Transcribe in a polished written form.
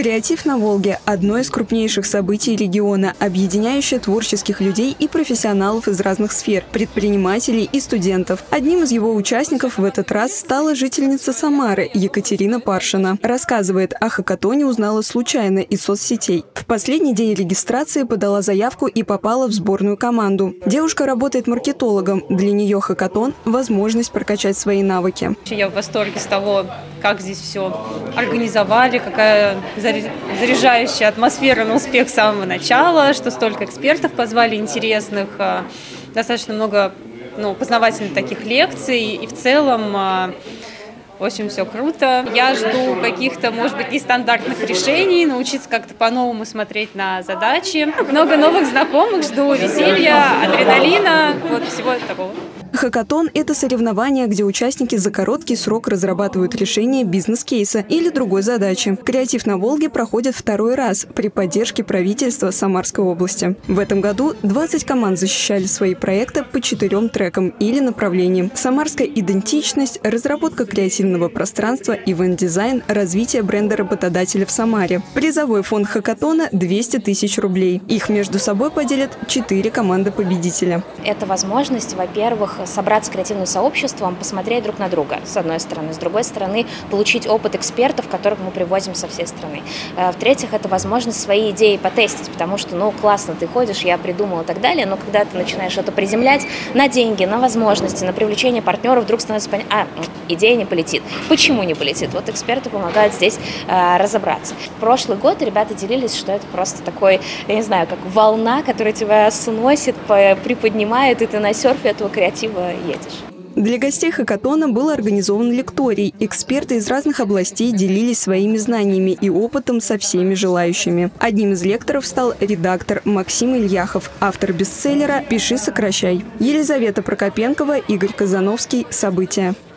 Креатив на Волге – одно из крупнейших событий региона, объединяющее творческих людей и профессионалов из разных сфер, предпринимателей и студентов. Одним из его участников в этот раз стала жительница Самары Екатерина Паршина. Рассказывает, о хакатоне узнала случайно из соцсетей. В последний день регистрации подала заявку и попала в сборную команду. Девушка работает маркетологом. Для нее хакатон – возможность прокачать свои навыки. Я в восторге с того, как здесь все организовали, какая заряжающая атмосфера на успех с самого начала, что столько экспертов позвали интересных, достаточно много познавательных таких лекций, и в целом, в общем, все круто. Я жду каких-то, может быть, нестандартных решений, научиться как-то по-новому смотреть на задачи. Много новых знакомых, жду веселья, адреналина, вот всего такого. Хакатон – это соревнование, где участники за короткий срок разрабатывают решение бизнес-кейса или другой задачи. Креатив на Волге проходит второй раз при поддержке правительства Самарской области. В этом году 20 команд защищали свои проекты по 4 трекам или направлениям: самарская идентичность, разработка креативного пространства, ивент-дизайн, развитие бренда работодателя в Самаре. Призовой фонд хакатона – 200 тысяч рублей. Их между собой поделят 4 команды-победителя. Это возможность, во-первых, собраться креативным сообществом, посмотреть друг на друга, с одной стороны. С другой стороны, получить опыт экспертов, которых мы привозим со всей страны. В-третьих, это возможность свои идеи потестить, потому что, классно, ты ходишь, я придумала и так далее, но когда ты начинаешь это приземлять на деньги, на возможности, на привлечение партнеров, вдруг становится понятно, идея не полетит. Почему не полетит? Вот эксперты помогают здесь разобраться. В прошлый год ребята делились, что это просто такой, я не знаю, как волна, которая тебя сносит, приподнимает, и ты на серфе этого креатива едешь. Для гостей хакатона был организован лекторий. Эксперты из разных областей делились своими знаниями и опытом со всеми желающими. Одним из лекторов стал редактор Максим Ильяхов, автор бестселлера «Пиши, сокращай». Елизавета Прокопенкова, Игорь Казановский. События.